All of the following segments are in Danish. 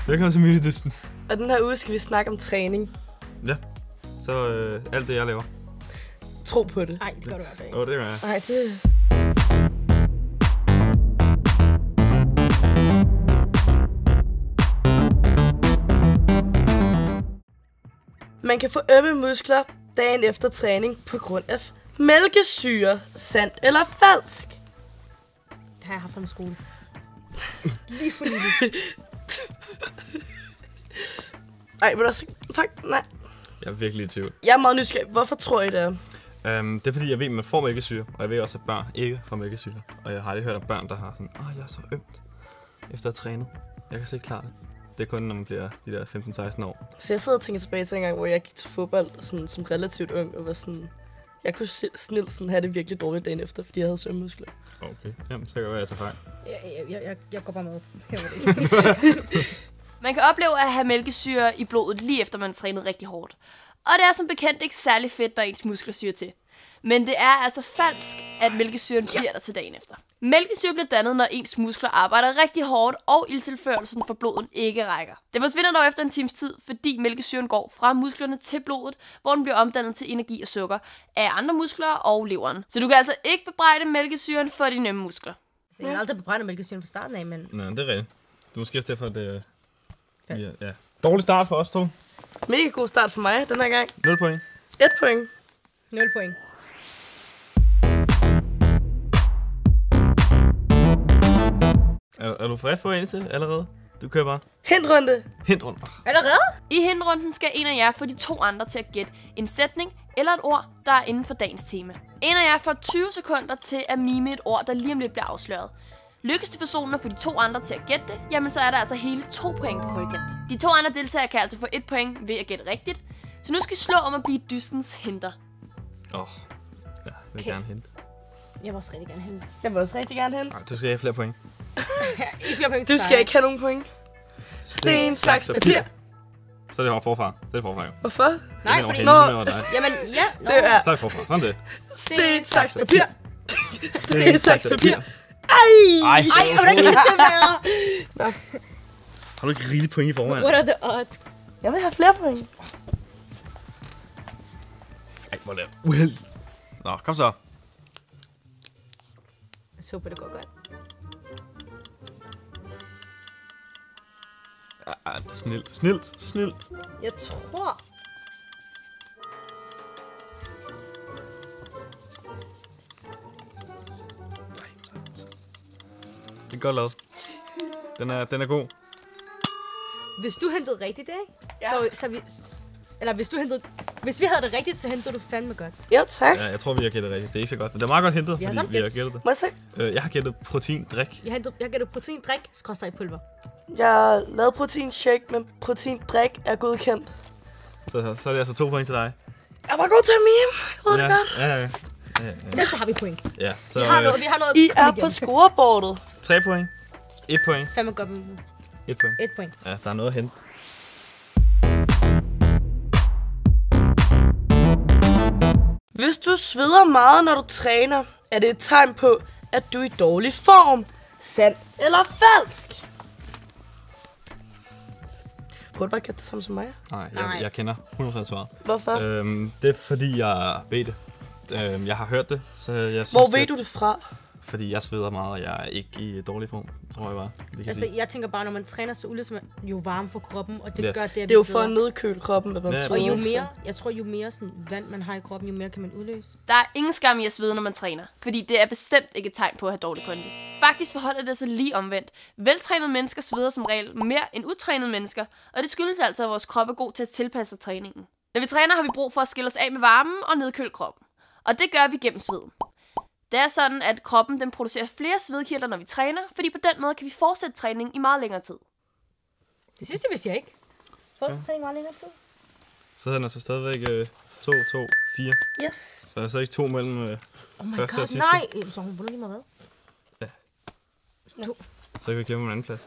Velkommen til Minidysten. Og den her uge skal vi snakke om træning. Ja, så alt det, jeg laver. Tro på det. Nej, det gør du i hvert fald ikke. Det gør jeg. Nej, det... Man kan få ømme muskler dagen efter træning på grund af mælkesyre. Sandt eller falsk? Det har jeg haft om i skole. Lige for nylig. Ej, men også... Fuck, nej. Jeg er virkelig i tvivl. Jeg er meget nysgerrig. Hvorfor tror I det er? Det er fordi, jeg ved, at man får mælkesyre, og jeg ved også, at børn ikke får mælkesyre. Og jeg har aldrig hørt om børn, der har sådan, jeg er så ømt efter at træne. Jeg kan så ikke klare det. Det er kun, når man bliver de der 15-16 år. Så jeg sidder og tænker tilbage til en gang, hvor jeg gik til fodbold sådan, som relativt ung, og var sådan... Jeg kunne snilt sådan have det virkelig dårligt dagen efter, fordi jeg havde sømmuskler. Okay, jamen, så kan det være, at jeg tager fejl. Jeg går bare med. Man kan opleve at have mælkesyre i blodet lige efter man har trænet rigtig hårdt. Og det er som bekendt ikke særlig fedt, når ens muskler syre til. Men det er altså falsk, at mælkesyren bliver der til dagen efter. Mælkesyre bliver dannet, når ens muskler arbejder rigtig hårdt, og ildtilførelsen for blodet ikke rækker. Det forsvinder dog efter en times tid, fordi mælkesyren går fra musklerne til blodet, hvor den bliver omdannet til energi og sukker af andre muskler og leveren. Så du kan altså ikke bebrejde mælkesyren for de nemme muskler. Så jeg har aldrig bebrændt mælkesyren fra starten af, men... Nej, det er rigtigt. Det er måske også derfor, at det ja. Dårlig start for os to. Mega god start for mig den her gang. 0 point. 1 point. 0 point. Er du frisk på indtil allerede? Du kører bare. Hindrunde. Hindrunde. Allerede? I hindrunden skal en af jer få de to andre til at gætte en sætning eller et ord, der er inden for dagens tema. En af jer får 20 sekunder til at mime et ord, der lige om lidt bliver afsløret. Lykkes til personen at få de to andre til at gætte det, jamen så er der altså hele 2 point på højkant. De to andre deltagere kan altså få 1 point ved at gætte rigtigt. Så nu skal I slå om at blive dystens hinter. Ja, jeg vil gerne hente. Jeg vil også rigtig gerne hente. Jeg vil også rigtig gerne hente. Nej, du skal have flere point. Ikke flere point Du til skal dig. ikke have nogen point. Sten, saks, papir. Så er det forfra. Så er det forfra, jo. Hvorfor? Nej, fordi... fordi... Nå. Jamen, ja. Nå. Det er Så er det forfra. Sådan det. sten, saks, papir. Sten, saks, papir. Ej! Ej, Hvordan kan det være? har du ikke rigeligt point i forvejen? What are the odds? Jeg vil have flere point. Ej, hvor er det uheldigt. Nå, kom så. Jeg håber, det går godt. Snilt. Jeg tror... Det er godt lavet. Den er god. Hvis du hentede rigtigt, ikke? Ja. Så vi... Eller hvis vi havde det rigtigt, så hentede du fandme godt. Ja, tak. Ja, jeg tror, vi har gættet rigtigt. Det er ikke så godt, men det er meget godt hentet, Vi har fordi samt vi har gættet det. Må jeg se? Jeg har gættet proteindrik. Jeg gav det proteindrik, skråstreg pulver. Jeg lavede proteinshake, men proteindrik er godkendt. Så er det altså 2 point til dig. Jeg var god til at meme. Jeg ved det godt. Ja. Næste har vi point. Ja, så Vi har noget I er kom på igennem. scoreboardet. 3 point. 1 point. Fandme godt. 1 point. 1 point. Ja, der er noget at hente. Hvis du sveder meget, når du træner, er det et tegn på, at du er i dårlig form. Sandt eller falsk? Prøv bare at gætte det samme som mig. Nej, Nej. jeg kender 100% svaret. Hvorfor? Det er fordi, jeg ved det. Jeg har hørt det, så jeg synes, Hvor ved du det fra? Fordi jeg sveder meget, og jeg er ikke i dårlig form, tror jeg bare. Altså, jeg tænker bare, når man træner, så udløser man jo varme for kroppen, og det Ja. gør det, at Det er jo for at nedkøle kroppen, at man Ja, sveder. Og jo så- mere, jeg tror, jo mere sådan vand man har i kroppen, jo mere kan man udløse. Der er ingen skam i at svede, når man træner, fordi det er bestemt ikke et tegn på at have dårlig kondi. Faktisk forholder det sig lige omvendt. Veltrænede mennesker sveder som regel mere end utrænede mennesker, og det skyldes altså, at vores krop er god til at tilpasse sig træningen. Når vi træner, har vi brug for at skille os af med varmen og nedkøle kroppen. Og det gør vi gennem sveden. Det er sådan, at kroppen den producerer flere svedkirtler, når vi træner, fordi på den måde kan vi fortsætte træningen i meget længere tid. Det sidste vidste jeg ikke. Fortsæt træning meget længere tid. Så er den altså stadigvæk 2, 2, 4. Yes. Så er der så ikke 2 mellem Oh my første og god, sidste. nej! Så hun vundet lige meget hvad? Så kan vi kæmpe en anden plads.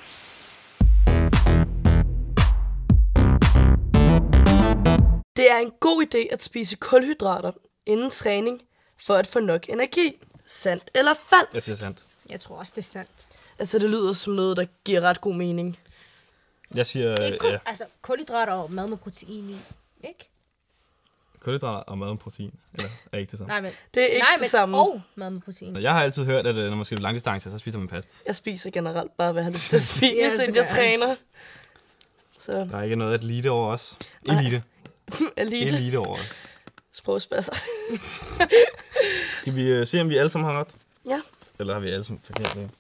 Det er en god idé at spise kulhydrater inden træning for at få nok energi. Sandt eller falsk? Jeg siger sandt. Jeg tror også, det er sandt. Altså, det lyder som noget, der giver ret god mening. Jeg siger... Ikke kun, ja, altså kulhydrater og mad med protein i, ikke? kulhydrater og mad med protein. Eller er ikke det samme? Nej, men, Det er ikke det samme. og mad med protein. Jeg har altid hørt, at når man skal langdistance, så spiser man pasta. Jeg spiser generelt bare, hvad jeg har lyst til at spise, Ja, det inden gør jeg jeg træner. også. Så Der er ikke noget elite over os. Nej. Elite. elite. Elite over os. Sprogspasser. Kan vi se, om vi alle sammen har ret? Ja. Eller har vi alle sammen forkert? Ja.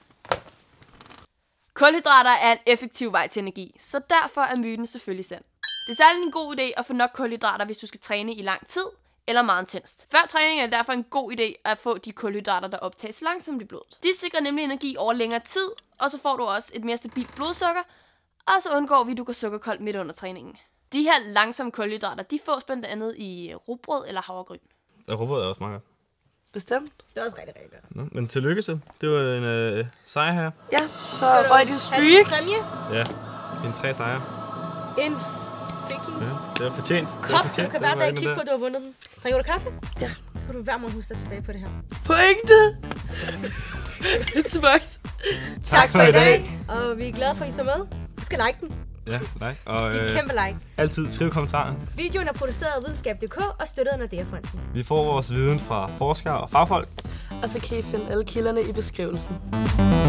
Kulhydrater er en effektiv vej til energi, så derfor er myten selvfølgelig sand. Det er særligt en god idé at få nok kulhydrater, hvis du skal træne i lang tid eller meget intenst. Før træning er det derfor en god idé at få de kulhydrater, der optages langsomt i blodet. De sikrer nemlig energi over længere tid, og så får du også et mere stabilt blodsukker, og så undgår vi, at du går sukkerkold midt under træningen. De her langsomme kulhydrater, de fås blandt andet i rugbrød eller havregryn. Og rugbrød er også meget godt. Bestemt. Det er også rigtig, rigtig godt. Nå, men tillykke så. Det var en sejr her. Ja, så røg din Har du streak. en præmie? Ja, en 3 sejre. En fucking Ja, det var fortjent. kop, så du kan hver dag kigge på, det. at du har vundet den. Drikker du kaffe? Ja. Så skal du hver morgen huske dig tilbage på det her. Pointe! Smukt. Tak for i dag. Og vi er glade for, at I så med. Husk at like den. Ja, like. Og Giv et kæmpe like. altid skriv kommentarer. Videoen er produceret af videnskab.dk og støttet af Nordea-fonden. Vi får vores viden fra forskere og fagfolk. Og så kan I finde alle kilderne i beskrivelsen.